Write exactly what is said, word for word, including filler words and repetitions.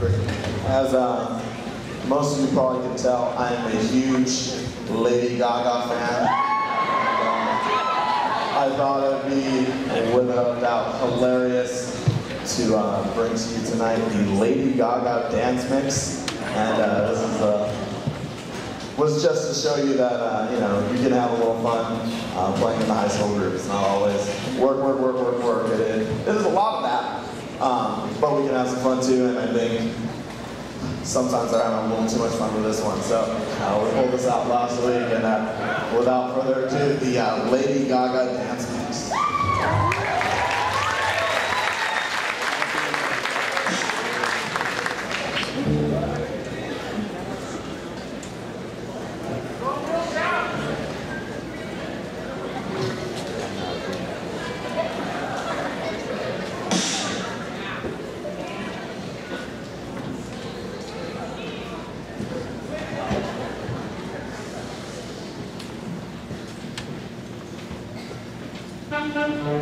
As uh, most of you probably can tell, I am a huge Lady Gaga fan. And, um, I thought it would be, without a doubt, hilarious to uh, bring to you tonight the Lady Gaga dance mix. And uh, this is uh, was just to show you that uh, you know you can have a little fun uh, playing in the high school group. It's not always work, work, work, work, work. It is, it is a lot of that, um, but we can have some fun too. And I think sometimes they're having a little too much fun with this one. So uh, we pulled this out last week, and uh, without further ado, the uh, Lady Gaga dance mix. Thank you.